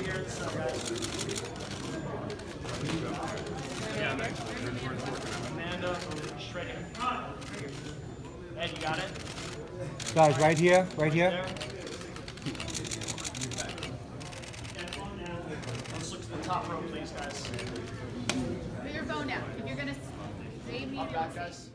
here in the center, guys. Yeah, Amanda, straight in. Ed, you got it? Guys, right here, right here. There. Let's look to the top row, please, guys. Put your phone down. If you're going to save me, Up back, guys.